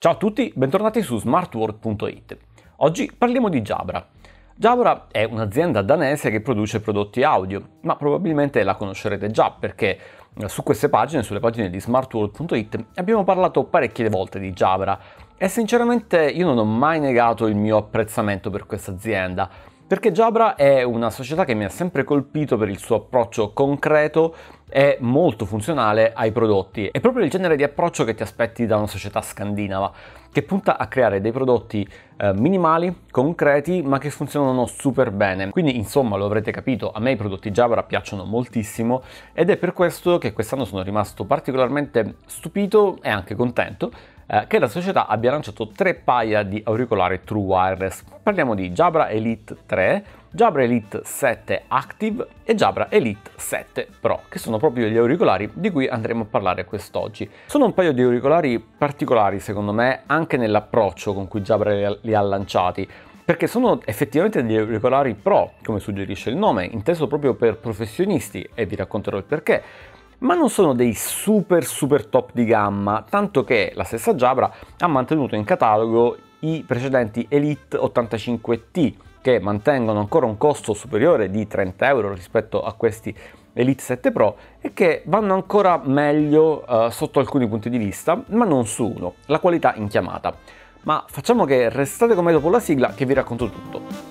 Ciao a tutti, bentornati su smartworld.it. Oggi parliamo di Jabra. Jabra è un'azienda danese che produce prodotti audio, ma probabilmente la conoscerete già perché su queste pagine, sulle pagine di smartworld.it, abbiamo parlato parecchie volte di Jabra e sinceramente io non ho mai negato il mio apprezzamento per questa azienda, perché Jabra è una società che mi ha sempre colpito per il suo approccio concreto e molto funzionale ai prodotti. È proprio il genere di approccio che ti aspetti da una società scandinava, che punta a creare dei prodotti minimali, concreti, ma che funzionano super bene. Quindi, insomma, lo avrete capito, a me i prodotti Jabra piacciono moltissimo ed è per questo che quest'anno sono rimasto particolarmente stupito e anche contento che la società abbia lanciato 3 paia di auricolari True Wireless. Parliamo di Jabra Elite 3, Jabra Elite 7 Active e Jabra Elite 7 Pro, che sono proprio gli auricolari di cui andremo a parlare quest'oggi. Sono un paio di auricolari particolari secondo me anche nell'approccio con cui Jabra li ha lanciati, perché sono effettivamente degli auricolari Pro, come suggerisce il nome, inteso proprio per professionisti, e vi racconterò il perché. Ma non sono dei super top di gamma, tanto che la stessa Jabra ha mantenuto in catalogo i precedenti Elite 85T, che mantengono ancora un costo superiore di 30 euro rispetto a questi Elite 7 Pro e che vanno ancora meglio sotto alcuni punti di vista, ma non su uno, la qualità in chiamata. Ma facciamo che restate con me dopo la sigla che vi racconto tutto.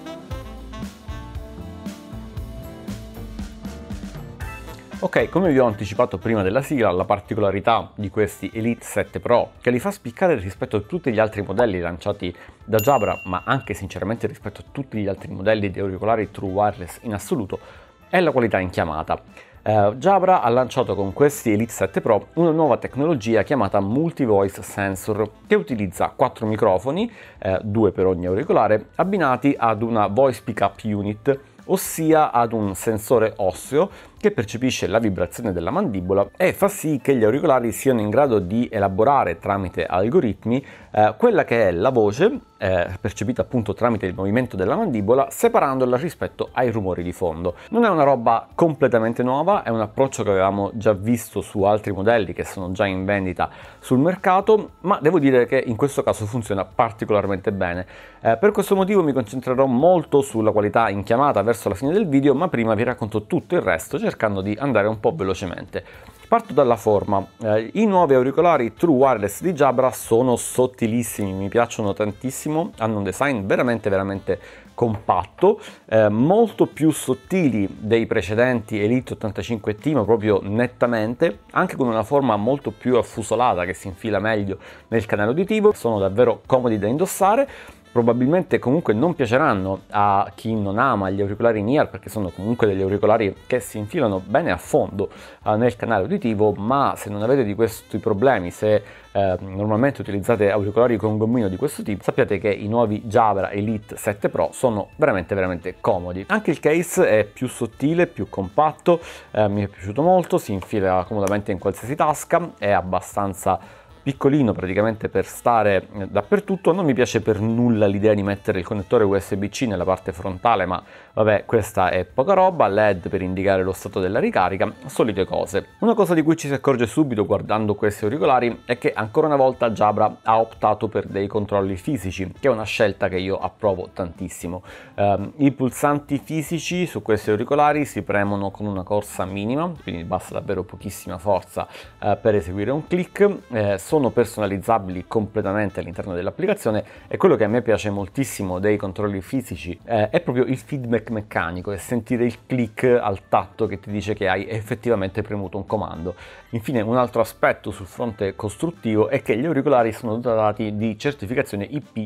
Ok, come vi ho anticipato prima della sigla, la particolarità di questi Elite 7 Pro, che li fa spiccare rispetto a tutti gli altri modelli lanciati da Jabra, ma anche sinceramente rispetto a tutti gli altri modelli di auricolari True Wireless in assoluto, è la qualità in chiamata. Jabra ha lanciato con questi Elite 7 Pro una nuova tecnologia chiamata Multi-Voice Sensor, che utilizza 4 microfoni, 2 per ogni auricolare, abbinati ad una Voice Pickup Unit, ossia ad un sensore osseo che percepisce la vibrazione della mandibola e fa sì che gli auricolari siano in grado di elaborare tramite algoritmi quella che è la voce, percepita appunto tramite il movimento della mandibola, separandola rispetto ai rumori di fondo. Non è una roba completamente nuova, è un approccio che avevamo già visto su altri modelli che sono già in vendita sul mercato, ma devo dire che in questo caso funziona particolarmente bene. Per questo motivo mi concentrerò molto sulla qualità in chiamata verso la fine del video, ma prima vi racconto tutto il resto cercando di andare un po' velocemente. Parto dalla forma. I nuovi auricolari True Wireless di Jabra sono sottilissimi, mi piacciono tantissimo, hanno un design veramente compatto, molto più sottili dei precedenti Elite 85T, ma proprio nettamente, anche con una forma molto più affusolata che si infila meglio nel canale uditivo. Sono davvero comodi da indossare. Probabilmente comunque non piaceranno a chi non ama gli auricolari in-ear, perché sono comunque degli auricolari che si infilano bene a fondo nel canale uditivo, ma se non avete di questi problemi, se normalmente utilizzate auricolari con gommino di questo tipo, sappiate che i nuovi Jabra Elite 7 Pro sono veramente comodi. Anche il case è più sottile, più compatto, mi è piaciuto molto, si infila comodamente in qualsiasi tasca, è abbastanza piccolino praticamente per stare dappertutto. Non mi piace per nulla l'idea di mettere il connettore USB-C nella parte frontale, ma vabbè, questa è poca roba. LED per indicare lo stato della ricarica, solite cose. Una cosa di cui ci si accorge subito guardando questi auricolari è che ancora una volta Jabra ha optato per dei controlli fisici, che è una scelta che io approvo tantissimo. I pulsanti fisici su questi auricolari si premono con una corsa minima, quindi basta davvero pochissima forza per eseguire un click. Sono personalizzabili completamente all'interno dell'applicazione, e quello che a me piace moltissimo dei controlli fisici è proprio il feedback meccanico e sentire il click al tatto che ti dice che hai effettivamente premuto un comando. Infine, un altro aspetto sul fronte costruttivo è che gli auricolari sono dotati di certificazione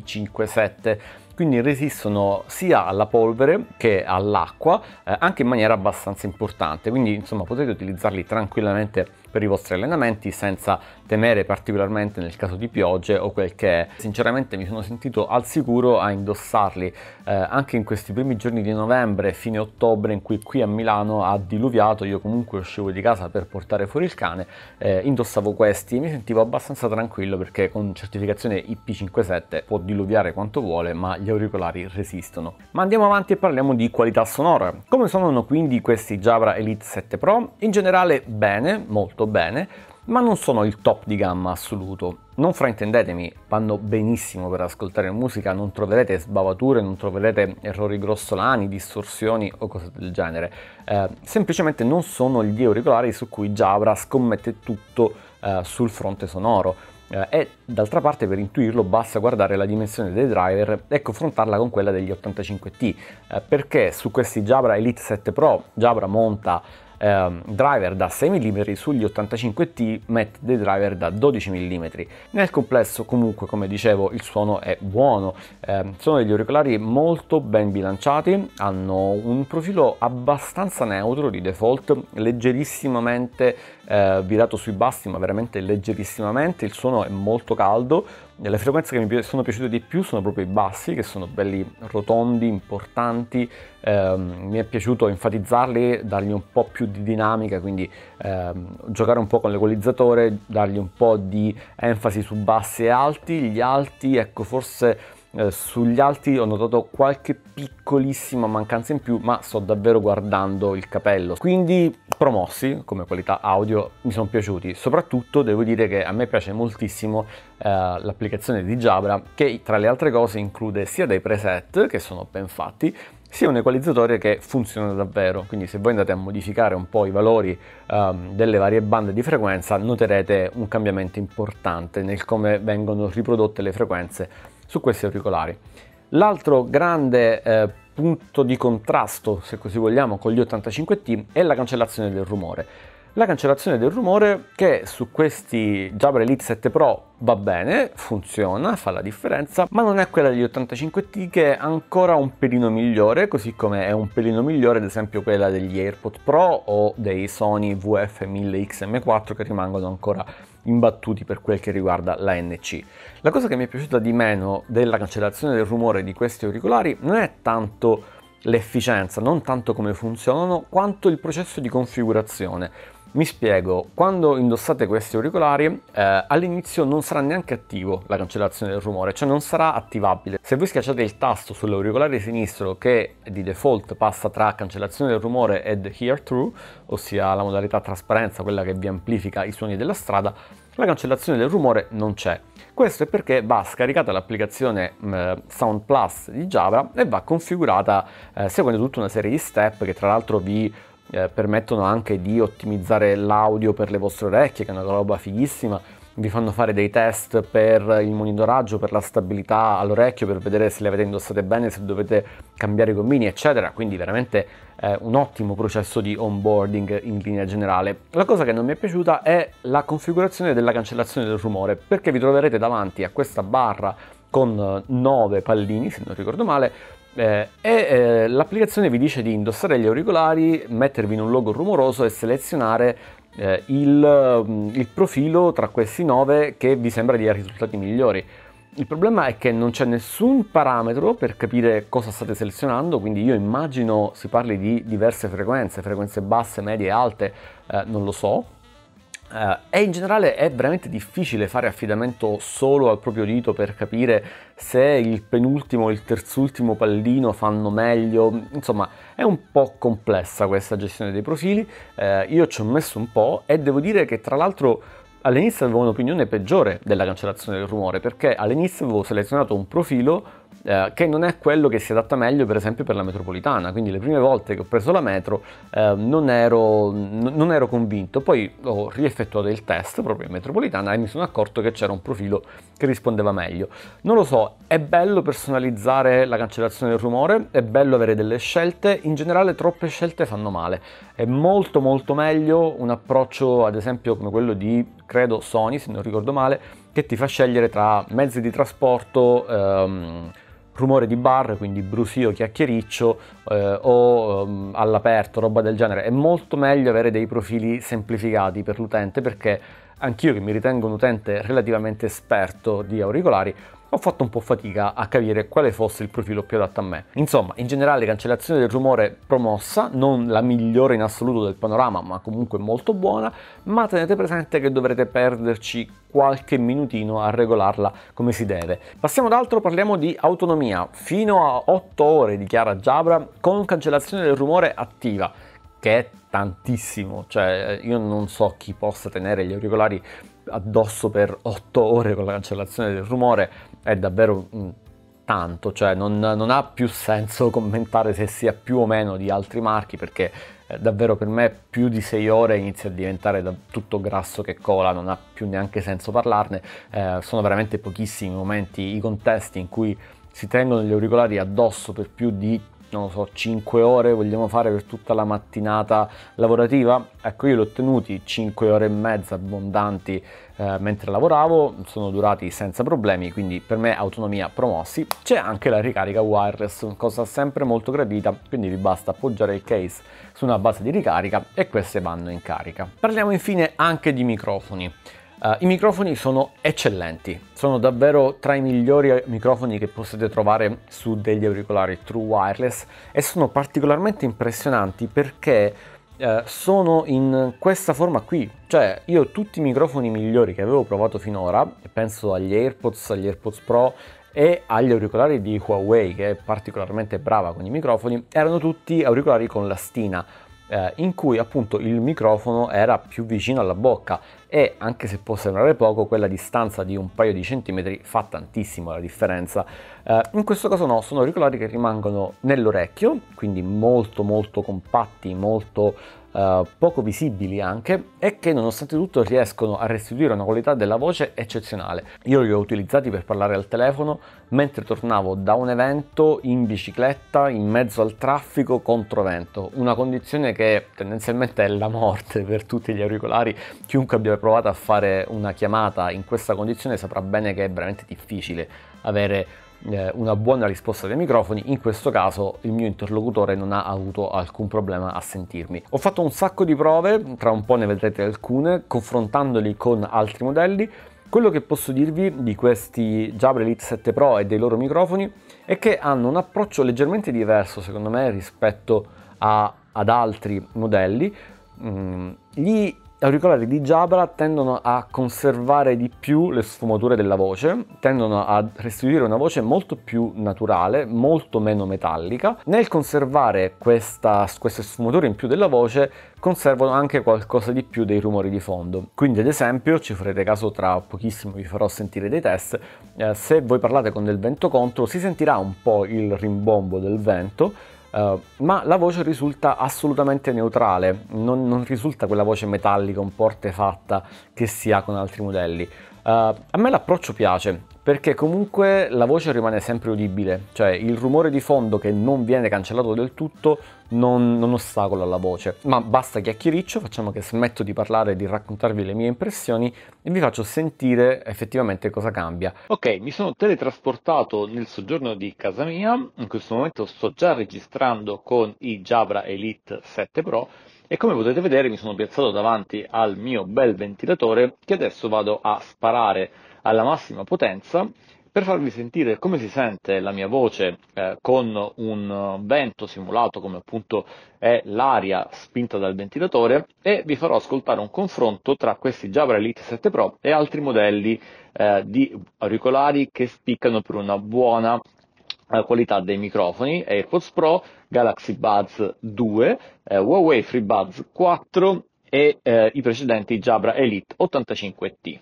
IP57, quindi resistono sia alla polvere che all'acqua, anche in maniera abbastanza importante, quindi insomma potete utilizzarli tranquillamente per i vostri allenamenti senza temere particolarmente nel caso di piogge o quel che è. Sinceramente mi sono sentito al sicuro a indossarli anche in questi primi giorni di novembre, fine ottobre, in cui qui a Milano ha diluviato. Io comunque uscivo di casa per portare fuori il cane, indossavo questi e mi sentivo abbastanza tranquillo, perché con certificazione IP57 può diluviare quanto vuole, ma gli auricolari resistono. Ma andiamo avanti e parliamo di qualità sonora. Come suonano quindi questi Jabra Elite 7 Pro? In generale bene, molto bene. ma non sono il top di gamma assoluto. Non fraintendetemi, vanno benissimo per ascoltare musica, non troverete sbavature, non troverete errori grossolani, distorsioni o cose del genere. Semplicemente non sono gli auricolari su cui Jabra scommette tutto sul fronte sonoro. E d'altra parte, per intuirlo basta guardare la dimensione dei driver e confrontarla con quella degli 85T, perché su questi Jabra Elite 7 Pro Jabra monta driver da 6 mm, sugli 85T mette dei driver da 12 mm. Nel complesso comunque, come dicevo, il suono è buono, sono degli auricolari molto ben bilanciati, hanno un profilo abbastanza neutro di default, leggerissimamente virato sui bassi, ma veramente leggerissimamente. Il suono è molto caldo. Le frequenze che mi sono piaciute di più sono proprio i bassi, che sono belli rotondi, importanti. Mi è piaciuto enfatizzarli, dargli un po' più di dinamica, quindi giocare un po' con l'equalizzatore, dargli un po' di enfasi su bassi e alti. Gli alti, ecco, forse sugli alti ho notato qualche piccolissima mancanza in più, ma sto davvero guardando il capello. Quindi promossi come qualità audio, mi sono piaciuti. Soprattutto devo dire che a me piace moltissimo l'applicazione di Jabra, che tra le altre cose include sia dei preset che sono ben fatti, sia un equalizzatore che funziona davvero. Quindi se voi andate a modificare un po' i valori delle varie bande di frequenza, noterete un cambiamento importante nel come vengono riprodotte le frequenze su questi auricolari. L'altro grande punto di contrasto, se così vogliamo, con gli 85T è la cancellazione del rumore. La cancellazione del rumore, che su questi Jabra Elite 7 Pro va bene, funziona, fa la differenza, ma non è quella degli 85T, che è ancora un pelino migliore, così come è un pelino migliore ad esempio quella degli AirPods Pro o dei Sony VF-1000XM4, che rimangono ancora imbattuti per quel che riguarda l'ANC. La cosa che mi è piaciuta di meno della cancellazione del rumore di questi auricolari non è tanto l'efficienza, non tanto come funzionano, quanto il processo di configurazione. Mi spiego: quando indossate questi auricolari all'inizio non sarà neanche attivo la cancellazione del rumore, cioè non sarà attivabile. Se voi schiacciate il tasto sull'auricolare sinistro, che di default passa tra cancellazione del rumore ed Hear Through, ossia la modalità trasparenza, quella che vi amplifica i suoni della strada, la cancellazione del rumore non c'è. Questo è perché va scaricata l'applicazione Sound Plus di Jabra e va configurata seguendo tutta una serie di step che tra l'altro vi permettono anche di ottimizzare l'audio per le vostre orecchie, che è una roba fighissima. Vi fanno fare dei test per il monitoraggio, per la stabilità all'orecchio, per vedere se le avete indossate bene, se dovete cambiare i gommini, eccetera. Quindi veramente un ottimo processo di onboarding in linea generale. La cosa che non mi è piaciuta è la configurazione della cancellazione del rumore, perché vi troverete davanti a questa barra con 9 pallini, se non ricordo male, l'applicazione vi dice di indossare gli auricolari, mettervi in un logo rumoroso e selezionare il profilo tra questi 9 che vi sembra dia risultati migliori. Il problema è che non c'è nessun parametro per capire cosa state selezionando, quindi io immagino si parli di diverse frequenze basse, medie e alte, non lo so. E in generale è veramente difficile fare affidamento solo al proprio dito per capire se il penultimo e il terzultimo pallino fanno meglio. Insomma, è un po' complessa questa gestione dei profili. Io ci ho messo un po' e devo dire che tra l'altro all'inizio avevo un'opinione peggiore della cancellazione del rumore, perché all'inizio avevo selezionato un profilo che non è quello che si adatta meglio per esempio per la metropolitana. Quindi le prime volte che ho preso la metro non ero convinto. Poi ho rieffettuato il test proprio in metropolitana e mi sono accorto che c'era un profilo che rispondeva meglio. Non lo so, è bello personalizzare la cancellazione del rumore, è bello avere delle scelte. In generale troppe scelte fanno male. È molto meglio un approccio ad esempio come quello di, credo, Sony, se non ricordo male, che ti fa scegliere tra mezzi di trasporto, rumore di bar, quindi brusio, chiacchiericcio o all'aperto, roba del genere. È molto meglio avere dei profili semplificati per l'utente, perché anch'io, che mi ritengo un utente relativamente esperto di auricolari, ho fatto un po' fatica a capire quale fosse il profilo più adatto a me. Insomma, in generale cancellazione del rumore promossa, non la migliore in assoluto del panorama, ma comunque molto buona, ma tenete presente che dovrete perderci qualche minutino a regolarla come si deve. Passiamo ad altro, parliamo di autonomia. Fino a 8 ore dichiara Jabra con cancellazione del rumore attiva, che è tantissimo, cioè io non so chi possa tenere gli auricolari addosso per 8 ore con la cancellazione del rumore, è davvero tanto, cioè non ha più senso commentare se sia più o meno di altri marchi, perché davvero per me più di 6 ore inizia a diventare tutto grasso che cola, non ha più neanche senso parlarne. Sono veramente pochissimi i momenti, i contesti in cui si tengono gli auricolari addosso per più di, non lo so, 5 ore, vogliamo fare per tutta la mattinata lavorativa? Ecco, io li ho tenuti 5 ore e mezza abbondanti mentre lavoravo, sono durati senza problemi, quindi per me autonomia promossi. C'è anche la ricarica wireless, cosa sempre molto gradita, quindi vi basta appoggiare il case su una base di ricarica e queste vanno in carica. Parliamo infine anche di microfoni. I microfoni sono eccellenti, sono davvero tra i migliori microfoni che potete trovare su degli auricolari True Wireless e sono particolarmente impressionanti perché sono in questa forma qui, cioè io tutti i microfoni migliori che avevo provato finora, penso agli AirPods Pro e agli auricolari di Huawei, che è particolarmente brava con i microfoni, erano tutti auricolari con la stina, in cui appunto il microfono era più vicino alla bocca e, anche se può sembrare poco, quella distanza di un paio di centimetri fa tantissimo la differenza. In questo caso no, sono auricolari che rimangono nell'orecchio, quindi molto molto compatti, molto poco visibili anche, e che nonostante tutto riescono a restituire una qualità della voce eccezionale. Io li ho utilizzati per parlare al telefono mentre tornavo da un evento in bicicletta in mezzo al traffico controvento, una condizione che tendenzialmente è la morte per tutti gli auricolari. Chiunque abbia provato a fare una chiamata in questa condizione saprà bene che è veramente difficile avere una buona risposta dai microfoni. In questo caso il mio interlocutore non ha avuto alcun problema a sentirmi. Ho fatto un sacco di prove, tra un po' ne vedrete alcune, confrontandoli con altri modelli. Quello che posso dirvi di questi Jabra Elite 7 Pro e dei loro microfoni è che hanno un approccio leggermente diverso, secondo me, rispetto ad altri modelli. Gli auricolari di Jabra tendono a conservare di più le sfumature della voce, tendono a restituire una voce molto più naturale, molto meno metallica. Nel conservare queste sfumature in più della voce, conservano anche qualcosa di più dei rumori di fondo. Quindi, ad esempio, ci farete caso, tra pochissimo vi farò sentire dei test, se voi parlate con del vento contro si sentirà un po' il rimbombo del vento, ma la voce risulta assolutamente neutrale, non risulta quella voce metallica un po' artefatta che si ha con altri modelli. A me l'approccio piace, perché comunque la voce rimane sempre udibile, cioè il rumore di fondo che non viene cancellato del tutto non ostacola la voce. Ma basta chiacchiericcio, facciamo che smetto di parlare e di raccontarvi le mie impressioni e vi faccio sentire effettivamente cosa cambia. Ok, mi sono teletrasportato nel soggiorno di casa mia, in questo momento sto già registrando con i Jabra Elite 7 Pro e, come potete vedere, mi sono piazzato davanti al mio bel ventilatore che adesso vado a sparare alla massima potenza per farvi sentire come si sente la mia voce con un vento simulato, come appunto è l'aria spinta dal ventilatore, e vi farò ascoltare un confronto tra questi Jabra Elite 7 Pro e altri modelli di auricolari che spiccano per una buona qualità dei microfoni: AirPods Pro, Galaxy Buds 2, Huawei FreeBuds 4 e i precedenti Jabra Elite 85T.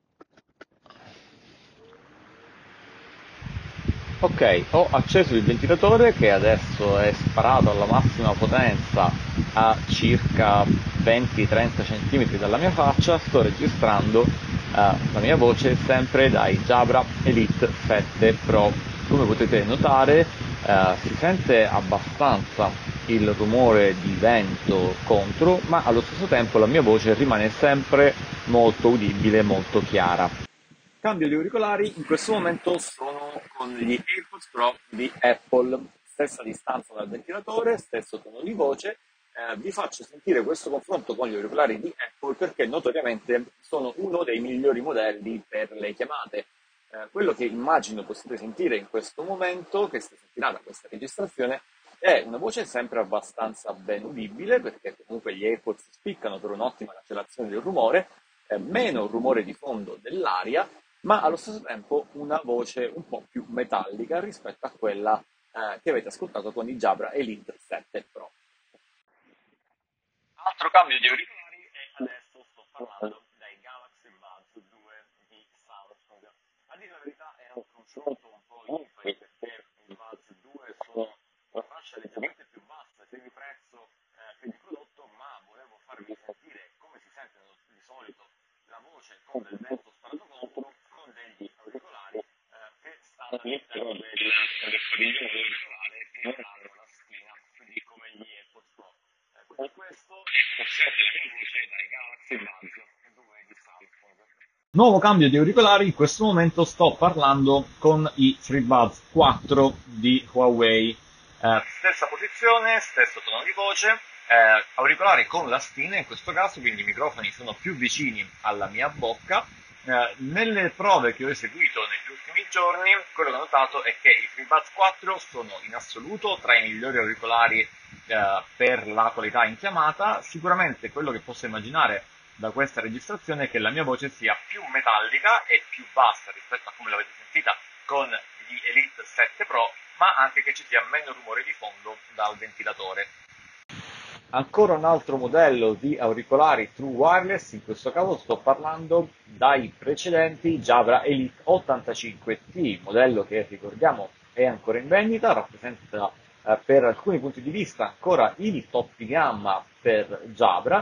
Ok, ho acceso il ventilatore che adesso è sparato alla massima potenza a circa 20-30 cm dalla mia faccia. Sto registrando la mia voce sempre dai Jabra Elite 7 Pro. Come potete notare si sente abbastanza il rumore di vento contro, ma allo stesso tempo la mia voce rimane sempre molto udibile, molto chiara. Cambio di auricolari, in questo momento sono con gli AirPods Pro di Apple, stessa distanza dal ventilatore, stesso tono di voce. Vi faccio sentire questo confronto con gli auricolari di Apple perché notoriamente sono uno dei migliori modelli per le chiamate. Quello che immagino possiate sentire in questo momento, che si sentirà da questa registrazione, è una voce sempre abbastanza ben udibile, perché comunque gli AirPods spiccano per un'ottima cancellazione del rumore, meno rumore di fondo dell'aria, ma allo stesso tempo una voce un po' più metallica rispetto a quella che avete ascoltato con i Jabra Elite 7 Pro. altro cambio di auricolari e adesso sto parlando dai Galaxy Buds 2 di Samsung. A dire la verità è un confronto un po' impari perché i Buds 2 sono una fascia leggermente più bassa sia di prezzo che di prodotto, ma volevo farvi sentire come si sente di solito la voce con del vento sparato contro, con degli auricolari che stanno all'interno del padiglione auricolare che non hanno la schiena, quindi come gli AirPods Pro. Quindi questo è come si sente la mia voce dai Galaxy Buds 2 di Samsung. Nuovo cambio di auricolari, in questo momento sto parlando con i FreeBuds 4 di Huawei. Stessa posizione, stesso tono di voce, auricolari con lastina in questo caso, quindi i microfoni sono più vicini alla mia bocca. Nelle prove che ho eseguito negli ultimi giorni, quello che ho notato è che i FreeBuds 4 sono in assoluto tra i migliori auricolari per la qualità in chiamata. Sicuramente quello che posso immaginare da questa registrazione è che la mia voce sia più metallica e più bassa rispetto a come l'avete sentita con gli Elite 7 Pro, ma anche che ci sia meno rumore di fondo dal ventilatore. Ancora un altro modello di auricolari True Wireless, in questo caso sto parlando dai precedenti Jabra Elite 85T, modello che ricordiamo è ancora in vendita, rappresenta per alcuni punti di vista ancora il top di gamma per Jabra,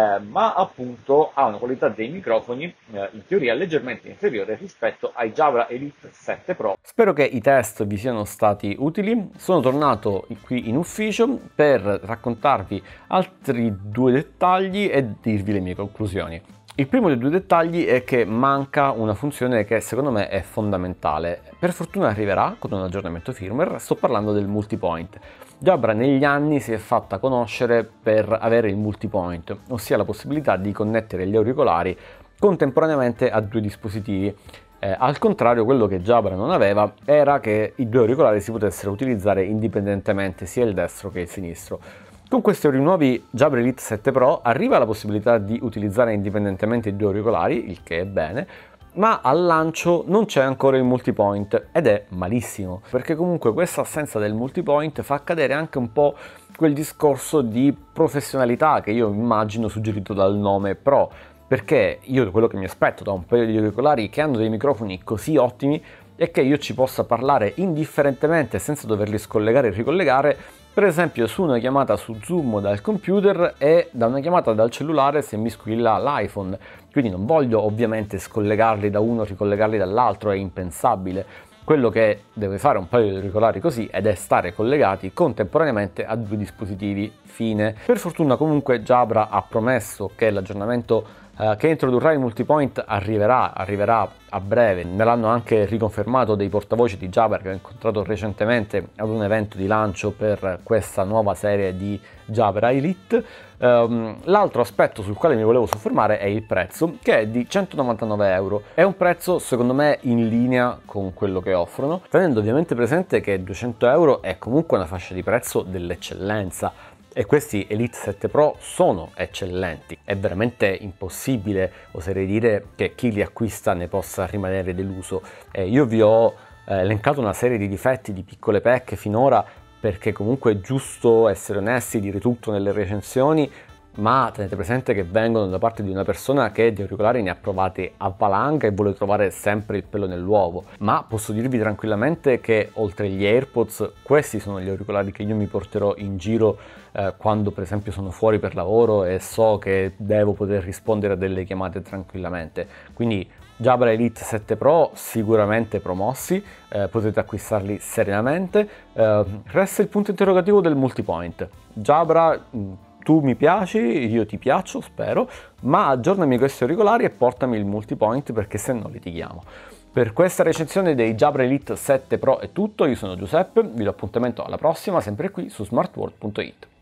ma appunto ha una qualità dei microfoni in teoria leggermente inferiore rispetto ai Jabra Elite 7 Pro. Spero che i test vi siano stati utili. Sono tornato qui in ufficio per raccontarvi altri due dettagli e dirvi le mie conclusioni. Il primo dei due dettagli è che manca una funzione che secondo me è fondamentale. Per fortuna arriverà con un aggiornamento firmware, sto parlando del multipoint. Jabra negli anni si è fatta conoscere per avere il multipoint, ossia la possibilità di connettere gli auricolari contemporaneamente a due dispositivi. Al contrario, quello che Jabra non aveva era che i due auricolari si potessero utilizzare indipendentemente sia il destro che il sinistro. Con questi nuovi Jabra Elite 7 Pro arriva la possibilità di utilizzare indipendentemente i due auricolari, il che è bene, ma al lancio non c'è ancora il multipoint ed è malissimo, perché comunque questa assenza del multipoint fa cadere anche un po' quel discorso di professionalità che io immagino suggerito dal nome Pro, perché io quello che mi aspetto da un paio di auricolari che hanno dei microfoni così ottimi è che io ci possa parlare indifferentemente senza doverli scollegare e ricollegare, per esempio su una chiamata su Zoom dal computer e da una chiamata dal cellulare se mi squilla l'iPhone. Quindi non voglio ovviamente scollegarli da uno e ricollegarli dall'altro, è impensabile. Quello che deve fare un paio di auricolari così ed è stare collegati contemporaneamente a due dispositivi, fine. Per fortuna comunque Jabra ha promesso che l'aggiornamento che introdurrà il multipoint arriverà a breve. Me l'hanno anche riconfermato dei portavoce di Jabra che ho incontrato recentemente ad un evento di lancio per questa nuova serie di Jabra Elite. L'altro aspetto sul quale mi volevo soffermare è il prezzo, che è di 199 euro. È un prezzo secondo me in linea con quello che offrono, tenendo ovviamente presente che 200 euro è comunque una fascia di prezzo dell'eccellenza. E questi Elite 7 Pro sono eccellenti, è veramente impossibile, oserei dire, che chi li acquista ne possa rimanere deluso. Io vi ho elencato una serie di difetti, di piccole pecche finora, perché comunque è giusto essere onesti, dire tutto nelle recensioni, ma tenete presente che vengono da parte di una persona che di auricolari ne ha provati a valanga e vuole trovare sempre il pelo nell'uovo. Ma posso dirvi tranquillamente che oltre agli AirPods questi sono gli auricolari che io mi porterò in giro quando per esempio sono fuori per lavoro e so che devo poter rispondere a delle chiamate tranquillamente. Quindi Jabra Elite 7 Pro sicuramente promossi, potete acquistarli serenamente. Resta il punto interrogativo del multipoint. Jabra, tu mi piaci, io ti piaccio, spero, ma aggiornami questi auricolari e portami il multipoint perché se no litighiamo. Per questa recensione dei Jabra Elite 7 Pro è tutto, io sono Giuseppe, vi do appuntamento alla prossima, sempre qui su smartworld.it.